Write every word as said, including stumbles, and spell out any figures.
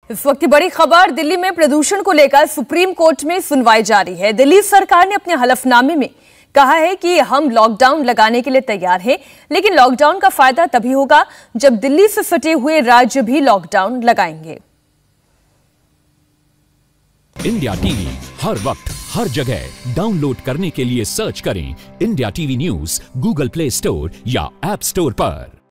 इस वक्त की बड़ी खबर, दिल्ली में प्रदूषण को लेकर सुप्रीम कोर्ट में सुनवाई जारी है। दिल्ली सरकार ने अपने हलफनामे में कहा है कि हम लॉकडाउन लगाने के लिए तैयार हैं, लेकिन लॉकडाउन का फायदा तभी होगा जब दिल्ली से सटे हुए राज्य भी लॉकडाउन लगाएंगे। इंडिया टीवी हर वक्त हर जगह डाउनलोड करने के लिए सर्च करें India TV news Google Play Store या ऐप स्टोर पर।